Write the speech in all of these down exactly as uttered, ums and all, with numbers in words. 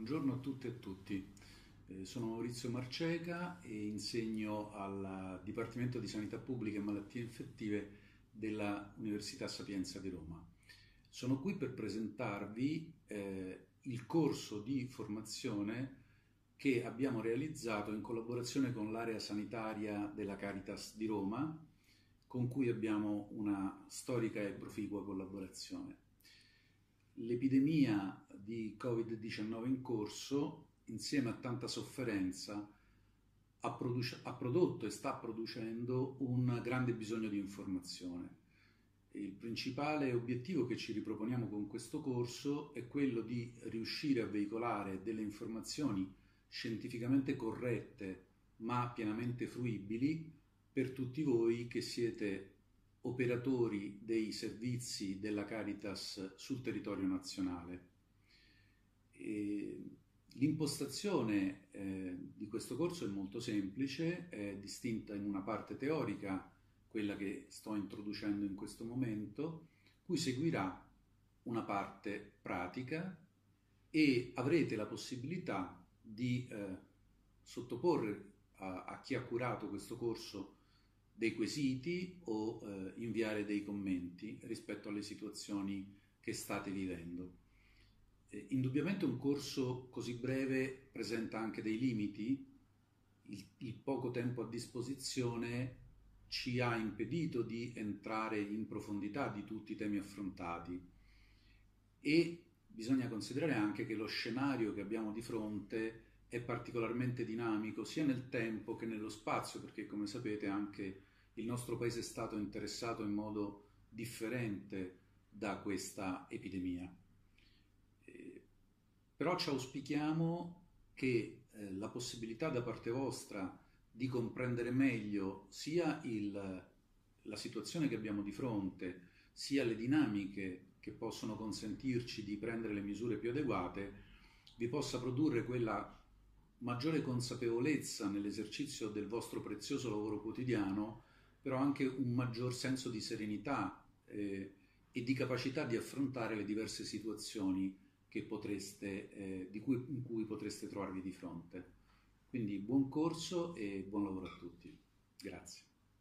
Buongiorno a tutte e a tutti. Eh, sono Maurizio Marceca e insegno al Dipartimento di Sanità Pubblica e Malattie Infettive della Università Sapienza di Roma. Sono qui per presentarvi eh, il corso di formazione che abbiamo realizzato in collaborazione con l'area sanitaria della Caritas di Roma, con cui abbiamo una storica e proficua collaborazione. L'epidemia di Covid diciannove in corso, insieme a tanta sofferenza, ha, produc- ha prodotto e sta producendo un grande bisogno di informazione. Il principale obiettivo che ci riproponiamo con questo corso è quello di riuscire a veicolare delle informazioni scientificamente corrette ma pienamente fruibili per tutti voi che siete operatori dei servizi della Caritas sul territorio nazionale. E l'impostazione eh, di questo corso è molto semplice, è distinta in una parte teorica, quella che sto introducendo in questo momento, cui seguirà una parte pratica e avrete la possibilità di eh, sottoporre a, a chi ha curato questo corso dei quesiti o eh, inviare dei commenti rispetto alle situazioni che state vivendo. Eh, indubbiamente un corso così breve presenta anche dei limiti. Il, il poco tempo a disposizione ci ha impedito di entrare in profondità di tutti i temi affrontati e bisogna considerare anche che lo scenario che abbiamo di fronte è particolarmente dinamico sia nel tempo che nello spazio, perché come sapete anche il nostro paese è stato interessato in modo differente da questa epidemia. Eh, però ci auspichiamo che eh, la possibilità da parte vostra di comprendere meglio sia il, la situazione che abbiamo di fronte, sia le dinamiche che possono consentirci di prendere le misure più adeguate, vi possa produrre quella maggiore consapevolezza nell'esercizio del vostro prezioso lavoro quotidiano, però anche un maggior senso di serenità eh, e di capacità di affrontare le diverse situazioni che potreste, eh, di cui, in cui potreste trovarvi di fronte. Quindi buon corso e buon lavoro a tutti. Grazie.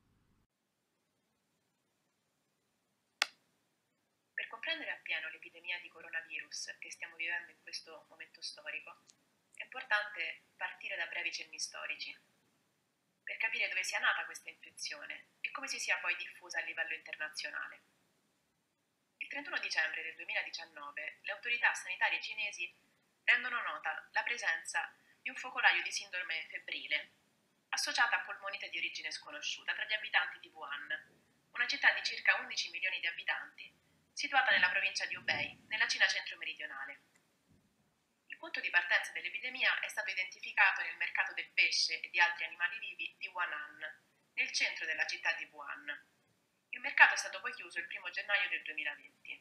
Per comprendere appieno l'epidemia di coronavirus che stiamo vivendo in questo momento storico, è importante partire da brevi cenni storici, per capire dove sia nata questa infezione e come si sia poi diffusa a livello internazionale. Il trentuno dicembre del duemiladiciannove le autorità sanitarie cinesi rendono nota la presenza di un focolaio di sindrome febbrile associata a polmonite di origine sconosciuta tra gli abitanti di Wuhan, una città di circa undici milioni di abitanti situata nella provincia di Hubei, nella Cina centro-meridionale. Il punto di partenza dell'epidemia è stato identificato nel mercato del pesce e di altri animali vivi di Huanan, nel centro della città di Wuhan. Il mercato è stato poi chiuso il primo gennaio del duemilaventi.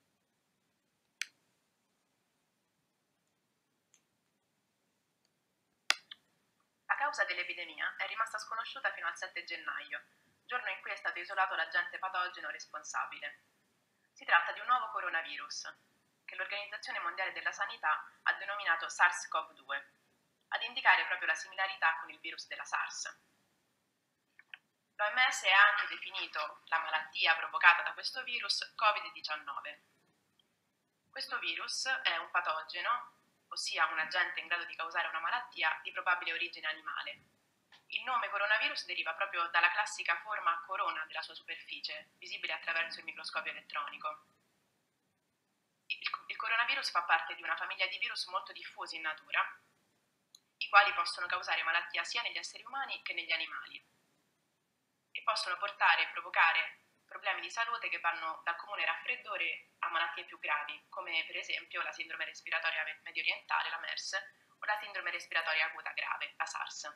La causa dell'epidemia è rimasta sconosciuta fino al sette gennaio, giorno in cui è stato isolato l'agente patogeno responsabile. Si tratta di un nuovo coronavirus, che l'Organizzazione Mondiale della Sanità ha denominato SARS-CoV due, ad indicare proprio la similarità con il virus della SARS. L'O M S ha anche definito la malattia provocata da questo virus Covid diciannove. Questo virus è un patogeno, ossia un agente in grado di causare una malattia di probabile origine animale. Il nome coronavirus deriva proprio dalla classica forma corona della sua superficie, visibile attraverso il microscopio elettronico. Il, il coronavirus fa parte di una famiglia di virus molto diffusi in natura, i quali possono causare malattia sia negli esseri umani che negli animali e possono portare e provocare problemi di salute che vanno dal comune raffreddore a malattie più gravi, come per esempio la sindrome respiratoria medio orientale, la MERS, o la sindrome respiratoria acuta grave, la SARS.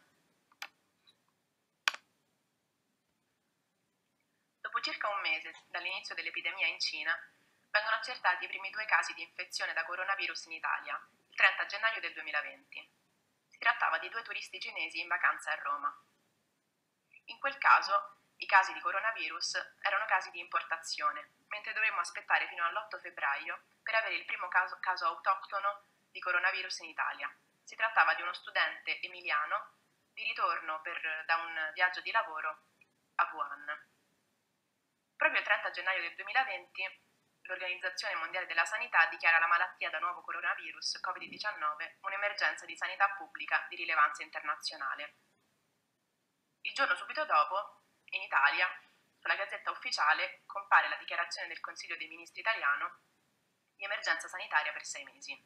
Dopo circa un mese dall'inizio dell'epidemia in Cina, vengono accertati i primi due casi di infezione da coronavirus in Italia, il trenta gennaio del duemilaventi. Si trattava di due turisti cinesi in vacanza a Roma. In quel caso, i casi di coronavirus erano casi di importazione, mentre dovremmo aspettare fino all'otto febbraio per avere il primo caso, caso autoctono di coronavirus in Italia. Si trattava di uno studente emiliano di ritorno per, da un viaggio di lavoro a Wuhan. Proprio il trenta gennaio del duemilaventi l'Organizzazione Mondiale della Sanità dichiara la malattia da nuovo coronavirus covid diciannove un'emergenza di sanità pubblica di rilevanza internazionale. Il giorno subito dopo, in Italia, sulla Gazzetta Ufficiale compare la dichiarazione del Consiglio dei Ministri italiano di emergenza sanitaria per sei mesi.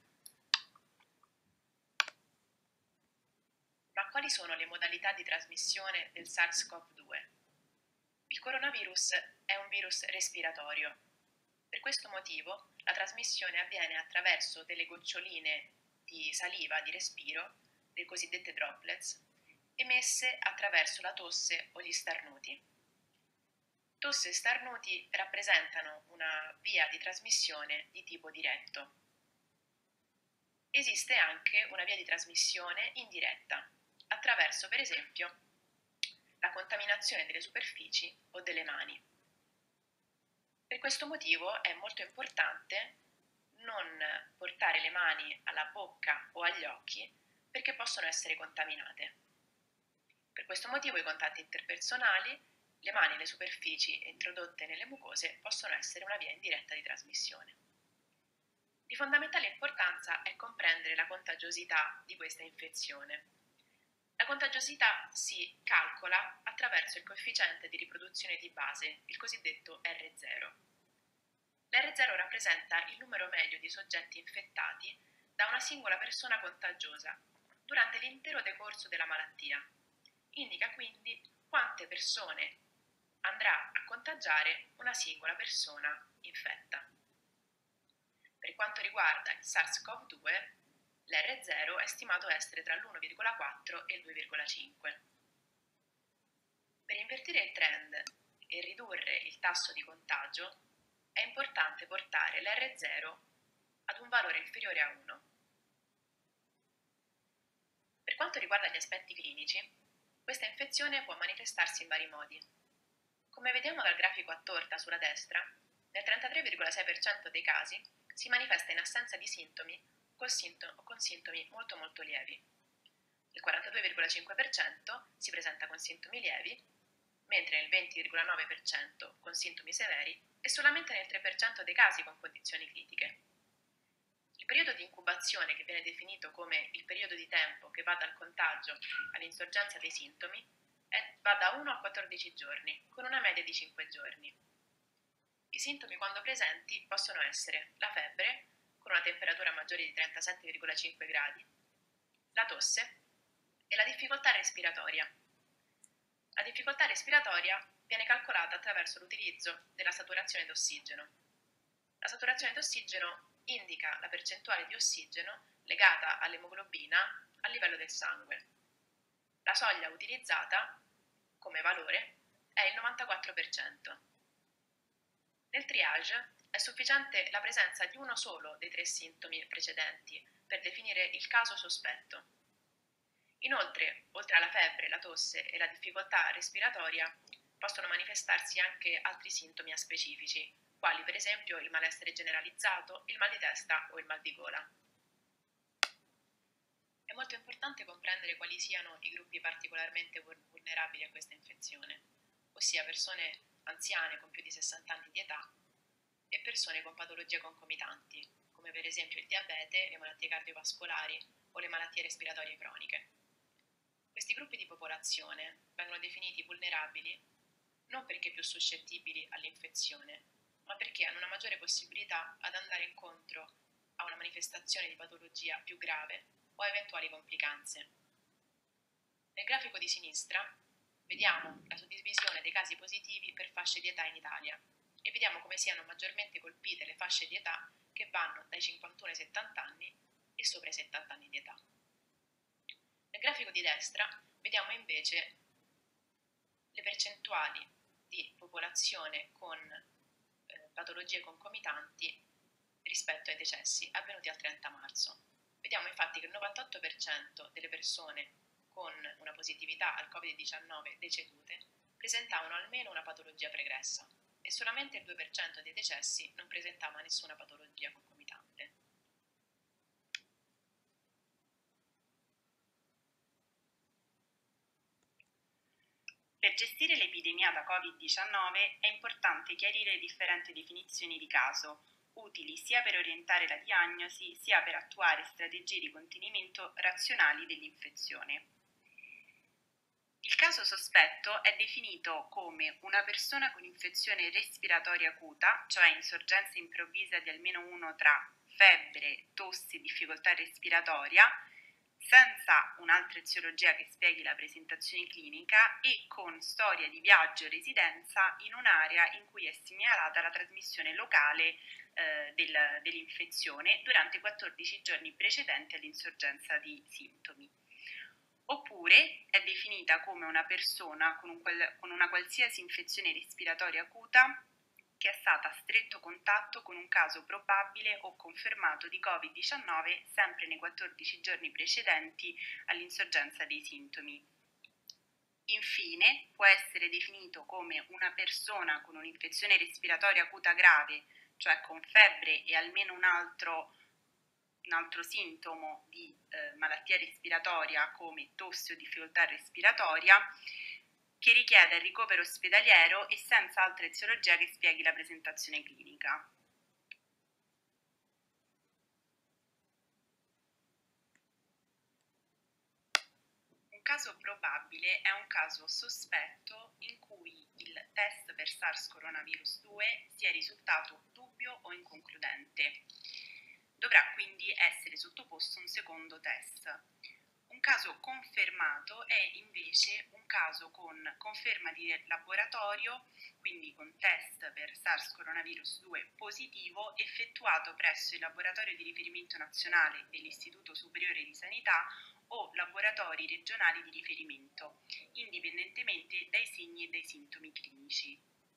Ma quali sono le modalità di trasmissione del SARS-CoV due? Il coronavirus è un virus respiratorio. Per questo motivo la trasmissione avviene attraverso delle goccioline di saliva di respiro, le cosiddette droplets, emesse attraverso la tosse o gli starnuti. Tosse e starnuti rappresentano una via di trasmissione di tipo diretto. Esiste anche una via di trasmissione indiretta, attraverso per esempio la contaminazione delle superfici o delle mani. Per questo motivo è molto importante non portare le mani alla bocca o agli occhi perché possono essere contaminate. Per questo motivo i contatti interpersonali, le mani e le superfici introdotte nelle mucose possono essere una via indiretta di trasmissione. Di fondamentale importanza è comprendere la contagiosità di questa infezione. La contagiosità si calcola attraverso il coefficiente di riproduzione di base, il cosiddetto erre zero. L'erre zero rappresenta il numero medio di soggetti infettati da una singola persona contagiosa durante l'intero decorso della malattia. Indica quindi quante persone andrà a contagiare una singola persona infetta. Per quanto riguarda il SARS-CoV due, l'erre zero è stimato essere tra l'uno virgola quattro e il due virgola cinque. Per invertire il trend e ridurre il tasso di contagio è importante portare l'erre zero ad un valore inferiore a uno. Per quanto riguarda gli aspetti clinici, questa infezione può manifestarsi in vari modi. Come vediamo dal grafico a torta sulla destra, nel trentatré virgola sei per cento dei casi si manifesta in assenza di sintomi o con sintomi molto molto lievi. Il quarantadue virgola cinque per cento si presenta con sintomi lievi, mentre nel venti virgola nove per cento con sintomi severi e solamente nel tre per cento dei casi con condizioni critiche. Il periodo di incubazione, che viene definito come il periodo di tempo che va dal contagio all'insorgenza dei sintomi, è, va da uno a quattordici giorni, con una media di cinque giorni. I sintomi, quando presenti, possono essere la febbre, con una temperatura maggiore di trentasette virgola cinque gradi, la tosse e la difficoltà respiratoria. La difficoltà respiratoria viene calcolata attraverso l'utilizzo della saturazione d'ossigeno. La saturazione d'ossigeno indica la percentuale di ossigeno legata all'emoglobina a livello del sangue. La soglia utilizzata come valore è il novantaquattro per cento. Nel triage è sufficiente la presenza di uno solo dei tre sintomi precedenti per definire il caso sospetto. Inoltre, oltre alla febbre, la tosse e la difficoltà respiratoria, possono manifestarsi anche altri sintomi aspecifici, quali per esempio il malessere generalizzato, il mal di testa o il mal di gola. È molto importante comprendere quali siano i gruppi particolarmente vulnerabili a questa infezione, ossia persone anziane con più di sessanta anni di età e persone con patologie concomitanti, come per esempio il diabete, le malattie cardiovascolari o le malattie respiratorie croniche. Questi gruppi di popolazione vengono definiti vulnerabili non perché più suscettibili all'infezione, ma perché hanno una maggiore possibilità ad andare incontro a una manifestazione di patologia più grave o a eventuali complicanze. Nel grafico di sinistra vediamo la suddivisione dei casi positivi per fasce di età in Italia e vediamo come siano maggiormente colpite le fasce di età che vanno dai cinquantuno ai settanta anni e sopra i settanta anni di età. Nel grafico di destra vediamo invece le percentuali di popolazione con eh, patologie concomitanti rispetto ai decessi avvenuti al trenta marzo. Vediamo infatti che il novantotto per cento delle persone con una positività al covid diciannove decedute presentavano almeno una patologia pregressa e solamente il due per cento dei decessi non presentava nessuna patologia concomitante. Per gestire l'epidemia da Covid diciannove è importante chiarire differenti definizioni di caso, utili sia per orientare la diagnosi sia per attuare strategie di contenimento razionali dell'infezione. Il caso sospetto è definito come una persona con infezione respiratoria acuta, cioè insorgenza improvvisa di almeno uno tra febbre, tosse e difficoltà respiratoria, senza un'altra eziologia che spieghi la presentazione clinica e con storia di viaggio o residenza in un'area in cui è segnalata la trasmissione locale eh, del, dell'infezione durante i quattordici giorni precedenti all'insorgenza di sintomi. Oppure è definita come una persona con, un, con una qualsiasi infezione respiratoria acuta che è stata a stretto contatto con un caso probabile o confermato di Covid diciannove sempre nei quattordici giorni precedenti all'insorgenza dei sintomi. Infine, può essere definito come una persona con un'infezione respiratoria acuta grave, cioè con febbre e almeno un altro, un altro sintomo di eh, malattia respiratoria come tosse o difficoltà respiratoria, che richiede il ricovero ospedaliero e senza altra eziologia che spieghi la presentazione clinica. Un caso probabile è un caso sospetto in cui il test per SARS coronavirus due sia risultato dubbio o inconcludente. Dovrà quindi essere sottoposto a un secondo test. Un caso confermato è invece un caso con conferma di laboratorio, quindi con test per SARS coronavirus due positivo effettuato presso il laboratorio di riferimento nazionale dell'Istituto Superiore di Sanità o laboratori regionali di riferimento, indipendentemente dai segni e dai sintomi clinici.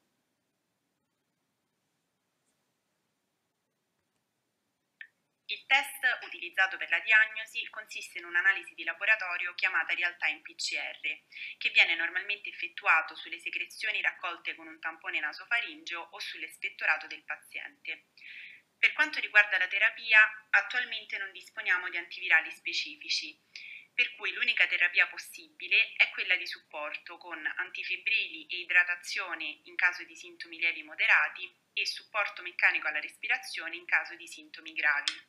Il test utilizzato per la diagnosi consiste in un'analisi di laboratorio chiamata real-time P C R, che viene normalmente effettuato sulle secrezioni raccolte con un tampone nasofaringeo o sull'espettorato del paziente. Per quanto riguarda la terapia, attualmente non disponiamo di antivirali specifici, per cui l'unica terapia possibile è quella di supporto con antifebbrili e idratazione in caso di sintomi lievi moderati e supporto meccanico alla respirazione in caso di sintomi gravi.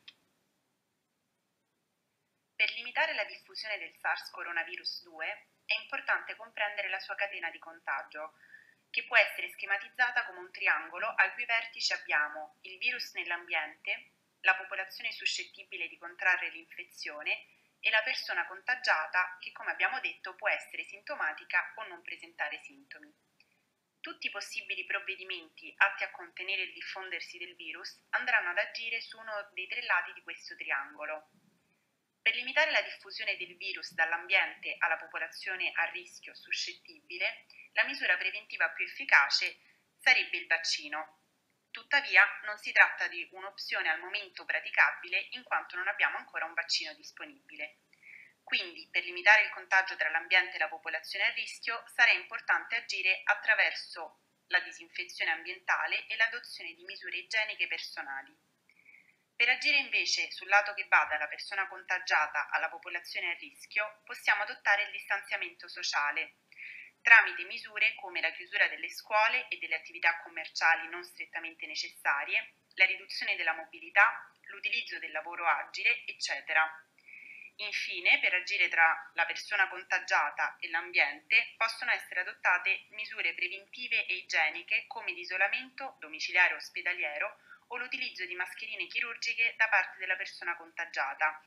Per limitare la diffusione del SARS coronavirus due è importante comprendere la sua catena di contagio, che può essere schematizzata come un triangolo al cui vertice abbiamo il virus nell'ambiente, la popolazione suscettibile di contrarre l'infezione e la persona contagiata che, come abbiamo detto, può essere sintomatica o non presentare sintomi. Tutti i possibili provvedimenti atti a contenere il diffondersi del virus andranno ad agire su uno dei tre lati di questo triangolo. Per limitare la diffusione del virus dall'ambiente alla popolazione a rischio suscettibile, la misura preventiva più efficace sarebbe il vaccino. Tuttavia, non si tratta di un'opzione al momento praticabile in quanto non abbiamo ancora un vaccino disponibile. Quindi, per limitare il contagio tra l'ambiente e la popolazione a rischio, sarà importante agire attraverso la disinfezione ambientale e l'adozione di misure igieniche personali. Per agire invece sul lato che va dalla persona contagiata alla popolazione a rischio, possiamo adottare il distanziamento sociale, tramite misure come la chiusura delle scuole e delle attività commerciali non strettamente necessarie, la riduzione della mobilità, l'utilizzo del lavoro agile, eccetera. Infine, per agire tra la persona contagiata e l'ambiente, possono essere adottate misure preventive e igieniche come l'isolamento domiciliare o ospedaliero o l'utilizzo di mascherine chirurgiche da parte della persona contagiata.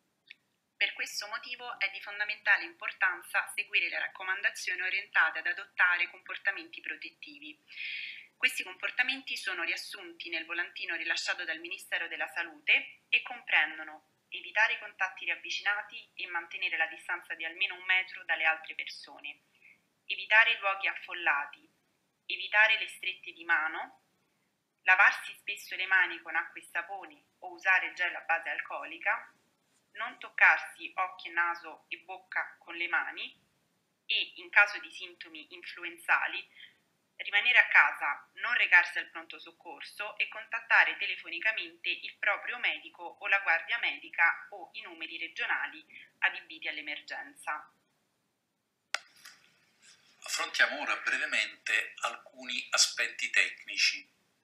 Per questo motivo è di fondamentale importanza seguire le raccomandazioni orientate ad adottare comportamenti protettivi. Questi comportamenti sono riassunti nel volantino rilasciato dal Ministero della Salute e comprendono evitare i contatti ravvicinati e mantenere la distanza di almeno un metro dalle altre persone, evitare luoghi affollati, evitare le strette di mano, lavarsi spesso le mani con acqua e sapone o usare gel a base alcolica, non toccarsi occhi, naso e bocca con le mani e, in caso di sintomi influenzali, rimanere a casa, non recarsi al pronto soccorso e contattare telefonicamente il proprio medico o la guardia medica o i numeri regionali adibiti all'emergenza. Affrontiamo ora brevemente alcuni aspetti tecnici.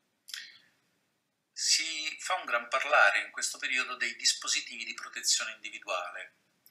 Si fa un gran parlare in questo periodo dei dispositivi di protezione individuale.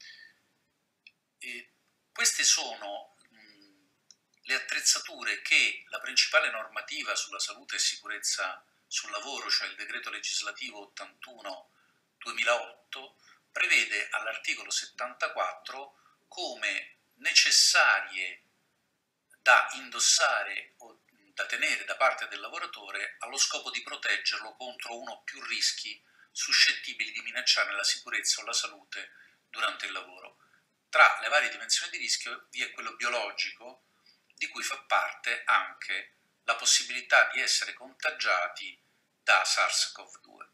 E queste sono mh, le attrezzature che la principale normativa sulla salute e sicurezza sul lavoro, cioè il decreto legislativo ottantuno duemilaotto, prevede all'articolo settantaquattro come necessarie da indossare o da tenere da parte del lavoratore allo scopo di proteggerlo contro uno o più rischi suscettibili di minacciare la sicurezza o la salute durante il lavoro. Tra le varie dimensioni di rischio vi è quello biologico, di cui fa parte anche la possibilità di essere contagiati da SARS-CoV due.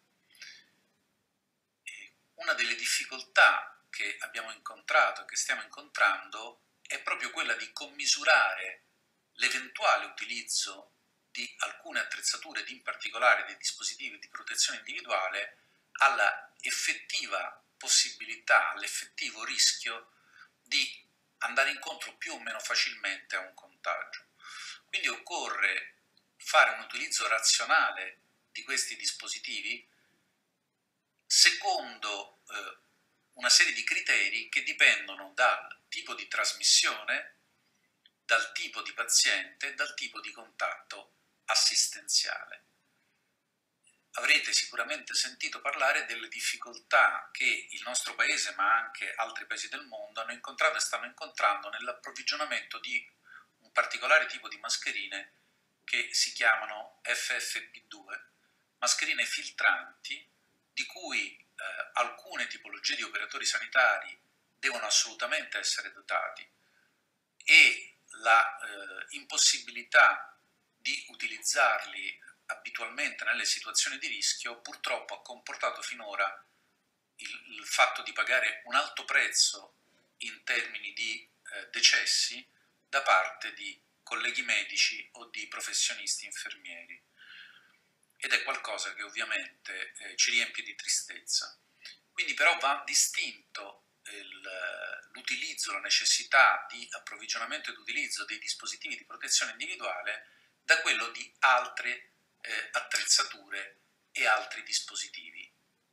Una delle difficoltà che abbiamo incontrato e che stiamo incontrando è proprio quella di commisurare l'eventuale utilizzo di alcune attrezzature, in particolare dei dispositivi di protezione individuale, alla effettiva possibilità, all'effettivo rischio di andare incontro più o meno facilmente a un contagio. Quindi occorre fare un utilizzo razionale di questi dispositivi secondo eh, una serie di criteri che dipendono dal tipo di trasmissione, dal tipo di paziente e dal tipo di contatto assistenziale. Avrete sicuramente sentito parlare delle difficoltà che il nostro paese, ma anche altri paesi del mondo, hanno incontrato e stanno incontrando nell'approvvigionamento di un particolare tipo di mascherine che si chiamano F F P due, mascherine filtranti di cui eh, alcune tipologie di operatori sanitari devono assolutamente essere dotati, e la eh, impossibilità di utilizzarli abitualmente nelle situazioni di rischio purtroppo ha comportato finora il, il fatto di pagare un alto prezzo in termini di eh, decessi da parte di colleghi medici o di professionisti infermieri, ed è qualcosa che ovviamente eh, ci riempie di tristezza. Quindi però va distinto l'utilizzo, la necessità di approvvigionamento ed utilizzo dei dispositivi di protezione individuale da quello di altre eh, attrezzature e altri dispositivi.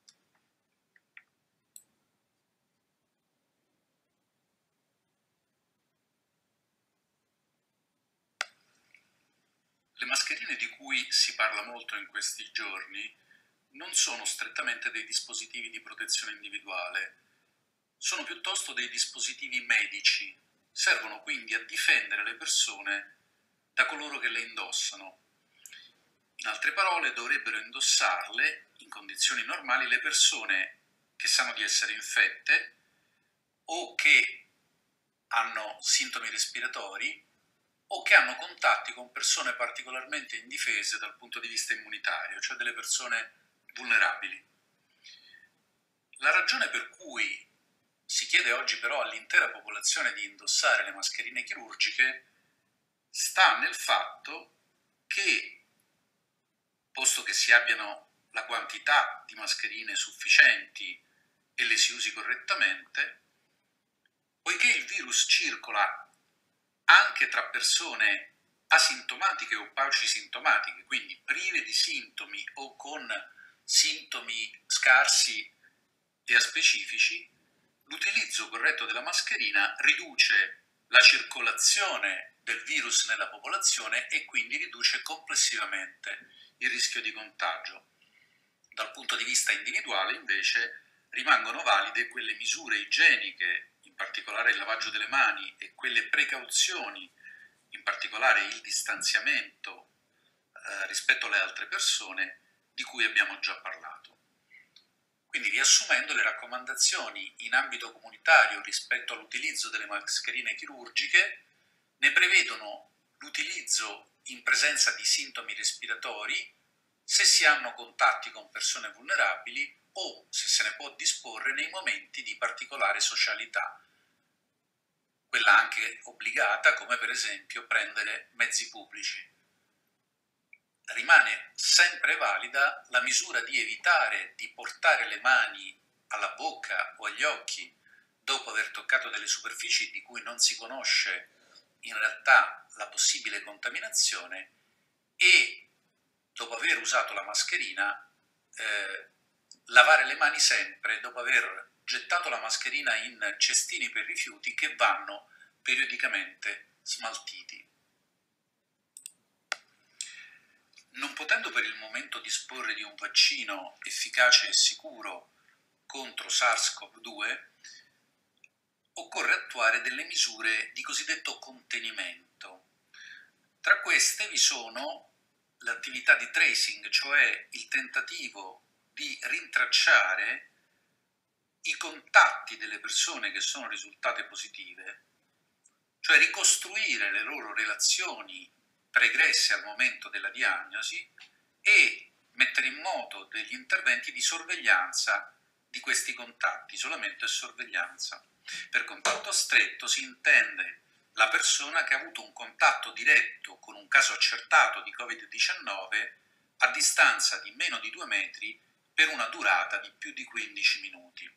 Le mascherine di cui si parla molto in questi giorni non sono strettamente dei dispositivi di protezione individuale, sono piuttosto dei dispositivi medici, servono quindi a difendere le persone da coloro che le indossano. In altre parole, dovrebbero indossarle in condizioni normali le persone che sanno di essere infette o che hanno sintomi respiratori o che hanno contatti con persone particolarmente indifese dal punto di vista immunitario, cioè delle persone vulnerabili. La ragione per cui si chiede oggi però all'intera popolazione di indossare le mascherine chirurgiche sta nel fatto che, posto che si abbiano la quantità di mascherine sufficienti e le si usi correttamente, poiché il virus circola anche tra persone asintomatiche o paucisintomatiche, quindi prive di sintomi o con sintomi scarsi e aspecifici, l'utilizzo corretto della mascherina riduce la circolazione del virus nella popolazione e quindi riduce complessivamente il rischio di contagio. Dal punto di vista individuale, invece, rimangono valide quelle misure igieniche, in particolare il lavaggio delle mani, e quelle precauzioni, in particolare il distanziamento eh, rispetto alle altre persone, di cui abbiamo già parlato. Quindi, riassumendo, le raccomandazioni in ambito comunitario rispetto all'utilizzo delle mascherine chirurgiche ne prevedono l'utilizzo in presenza di sintomi respiratori, se si hanno contatti con persone vulnerabili o, se se ne può disporre, nei momenti di particolare socialità, quella anche obbligata, come per esempio prendere mezzi pubblici. Rimane sempre valida la misura di evitare di portare le mani alla bocca o agli occhi dopo aver toccato delle superfici di cui non si conosce in realtà la possibile contaminazione e, dopo aver usato la mascherina, eh, lavare le mani sempre dopo aver gettato la mascherina in cestini per rifiuti che vanno periodicamente smaltiti. Non potendo per il momento disporre di un vaccino efficace e sicuro contro SARS-CoV due, occorre attuare delle misure di cosiddetto contenimento. Tra queste vi sono l'attività di tracing, cioè il tentativo di rintracciare i contatti delle persone che sono risultate positive, cioè ricostruire le loro relazioni pregresse al momento della diagnosi e mettere in moto degli interventi di sorveglianza di questi contatti, isolamento e sorveglianza. Per contatto stretto si intende la persona che ha avuto un contatto diretto con un caso accertato di Covid diciannove a distanza di meno di due metri per una durata di più di quindici minuti.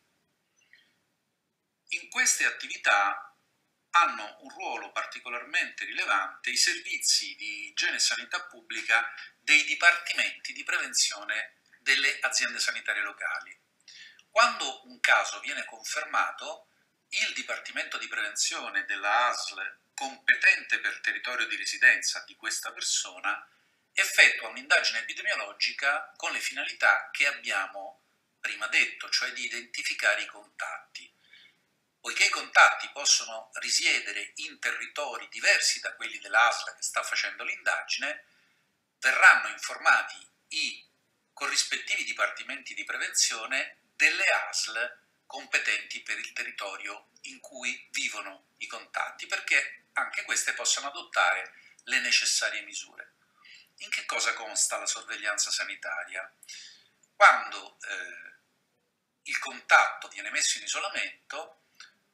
In queste attività hanno un ruolo particolarmente rilevante i servizi di igiene e sanità pubblica dei dipartimenti di prevenzione delle aziende sanitarie locali. Quando un caso viene confermato, il Dipartimento di Prevenzione della A S L competente per territorio di residenza di questa persona effettua un'indagine epidemiologica con le finalità che abbiamo prima detto, cioè di identificare i contatti. Poiché i contatti possono risiedere in territori diversi da quelli dell'A S L che sta facendo l'indagine, verranno informati i corrispettivi dipartimenti di prevenzione delle A S L competenti per il territorio in cui vivono i contatti, perché anche queste possano adottare le necessarie misure. In che cosa consta la sorveglianza sanitaria? Quando eh, il contatto viene messo in isolamento,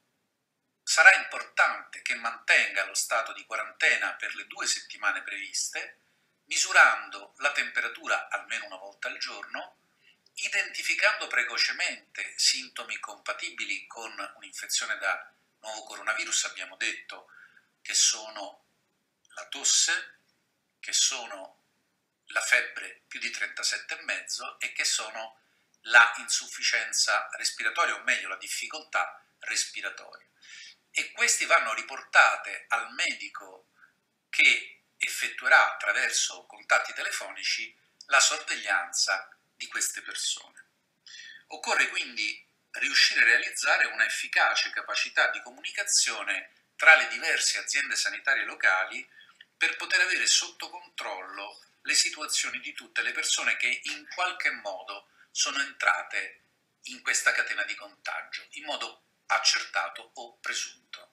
sarà importante che mantenga lo stato di quarantena per le due settimane previste, misurando la temperatura almeno una volta al giorno, identificando precocemente sintomi compatibili con un'infezione da nuovo coronavirus, abbiamo detto che sono la tosse, che sono la febbre più di trentasette virgola cinque e che sono la insufficienza respiratoria, o meglio la difficoltà respiratoria. E questi vanno riportate al medico che effettuerà attraverso contatti telefonici la sorveglianza di queste persone. Occorre quindi riuscire a realizzare una efficace capacità di comunicazione tra le diverse aziende sanitarie locali per poter avere sotto controllo le situazioni di tutte le persone che in qualche modo sono entrate in questa catena di contagio, in modo accertato o presunto.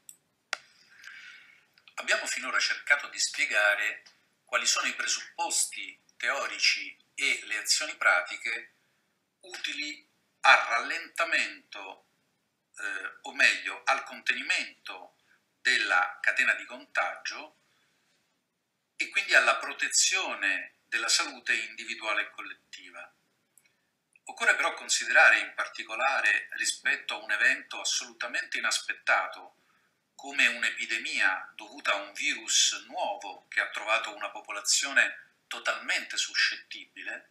Abbiamo finora cercato di spiegare quali sono i presupposti teorici e le azioni pratiche utili al rallentamento, eh, o meglio al contenimento della catena di contagio e quindi alla protezione della salute individuale e collettiva. Occorre però considerare in particolare rispetto a un evento assolutamente inaspettato come un'epidemia dovuta a un virus nuovo che ha trovato una popolazione totalmente suscettibile,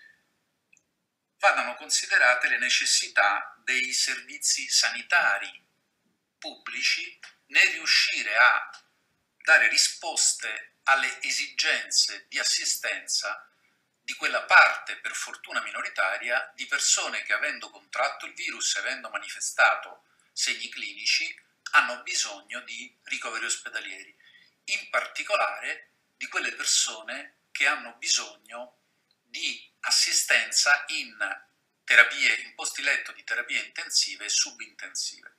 vadano considerate le necessità dei servizi sanitari pubblici nel riuscire a dare risposte alle esigenze di assistenza di quella parte, per fortuna minoritaria, di persone che, avendo contratto il virus e avendo manifestato segni clinici, hanno bisogno di ricoveri ospedalieri, in particolare di quelle persone che hanno bisogno di assistenza in terapie, in posti letto di terapie intensive e subintensive.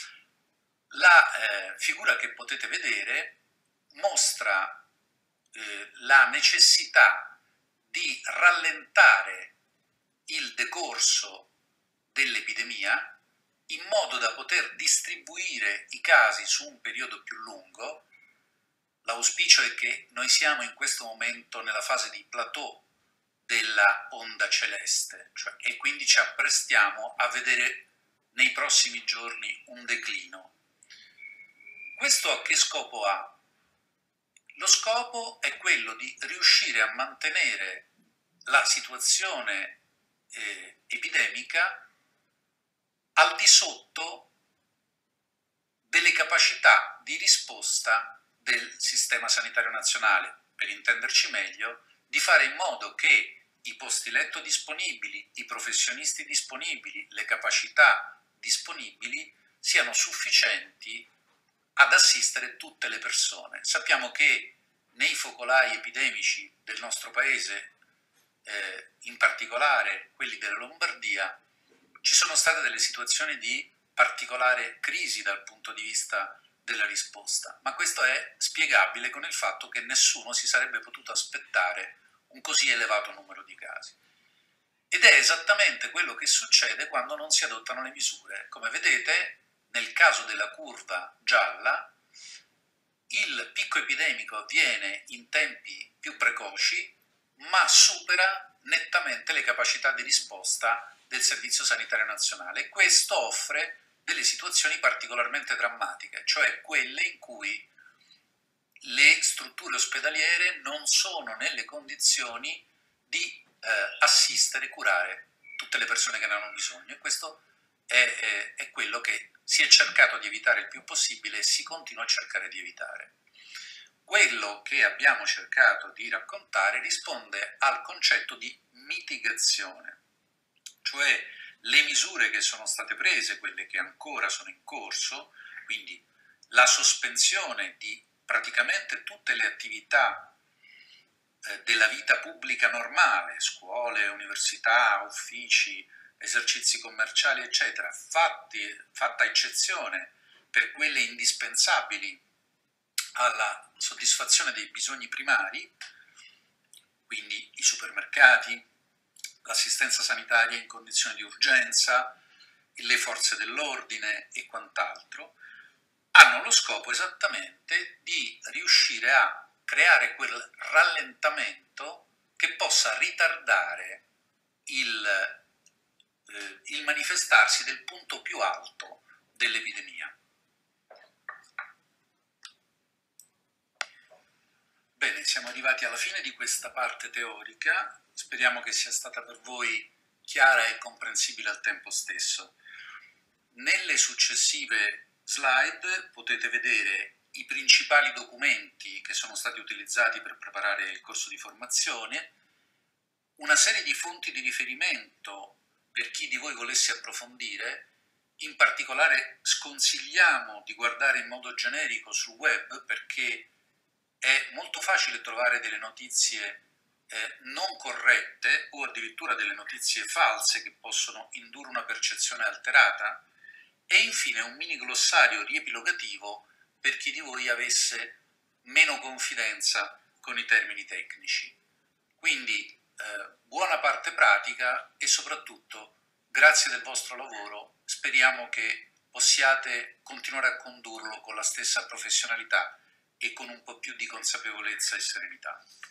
La eh, figura che potete vedere mostra eh, la necessità di rallentare il decorso dell'epidemia in modo da poter distribuire i casi su un periodo più lungo. L'auspicio è che noi siamo in questo momento nella fase di plateau della onda celeste, cioè, e quindi ci apprestiamo a vedere nei prossimi giorni un declino. Questo a che scopo ha? Lo scopo è quello di riuscire a mantenere la situazione eh, epidemica al di sotto delle capacità di risposta del sistema sanitario nazionale, per intenderci meglio, di fare in modo che i posti letto disponibili, i professionisti disponibili, le capacità disponibili siano sufficienti ad assistere tutte le persone. Sappiamo che nei focolai epidemici del nostro paese, eh, in particolare quelli della Lombardia, ci sono state delle situazioni di particolare crisi dal punto di vista della risposta, ma questo è spiegabile con il fatto che nessuno si sarebbe potuto aspettare un così elevato numero di casi. Ed è esattamente quello che succede quando non si adottano le misure. Come vedete, nel caso della curva gialla, il picco epidemico avviene in tempi più precoci, ma supera nettamente le capacità di risposta del Servizio Sanitario Nazionale. Questo offre delle situazioni particolarmente drammatiche, cioè quelle in cui le strutture ospedaliere non sono nelle condizioni di eh, assistere e curare tutte le persone che ne hanno bisogno, e questo è, è, è quello che si è cercato di evitare il più possibile e si continua a cercare di evitare. Quello che abbiamo cercato di raccontare risponde al concetto di mitigazione, cioè le misure che sono state prese, quelle che ancora sono in corso, quindi la sospensione di praticamente tutte le attività eh, della vita pubblica normale, scuole, università, uffici, esercizi commerciali, eccetera, fatti, fatta eccezione per quelle indispensabili alla soddisfazione dei bisogni primari, quindi i supermercati, l'assistenza sanitaria in condizioni di urgenza, le forze dell'ordine e quant'altro, hanno lo scopo esattamente di riuscire a creare quel rallentamento che possa ritardare il, eh, il manifestarsi del punto più alto dell'epidemia. Bene, siamo arrivati alla fine di questa parte teorica, speriamo che sia stata per voi chiara e comprensibile al tempo stesso. Nelle successive slide potete vedere i principali documenti che sono stati utilizzati per preparare il corso di formazione, una serie di fonti di riferimento per chi di voi volesse approfondire. In particolare sconsigliamo di guardare in modo generico sul web, perché è molto facile trovare delle notizie eh, non corrette o addirittura delle notizie false che possono indurre una percezione alterata, e infine un mini glossario riepilogativo per chi di voi avesse meno confidenza con i termini tecnici. Quindi eh, buona parte pratica e soprattutto grazie del vostro lavoro, speriamo che possiate continuare a condurlo con la stessa professionalità e con un po' più di consapevolezza e serenità.